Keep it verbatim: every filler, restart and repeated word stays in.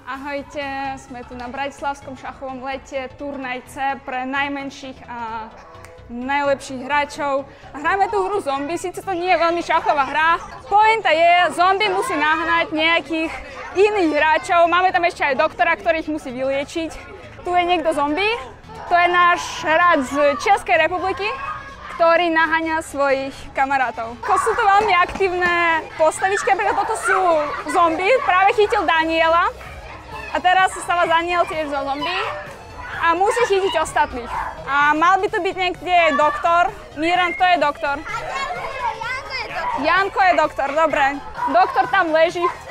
Ahojte, sme tu na Bratislavskom šachovom lete, turnaj C pre najmenších a najlepších hráčov. Hráme tú hru zombie, síce to nie je veľmi šachová hra. Pointa je, zombie musí nahnať nejakých iných hráčov. Máme tam ešte aj doktora, ktorý ich musí vyliečiť. Tu je niekto zombie, to je náš hráč z Českej republiky, ktorý naháňa svojich kamarátov. Sú to veľmi aktívne postavičky, napríklad toto sú zombie, práve chytil Daniela. A teraz stáva Daniel tiež zo zombie a musí chytiť ostatných. A mal by tu byť niekde doktor. Miran, kto je doktor? Janko je doktor. Janko je doktor, dobre. Doktor tam leží.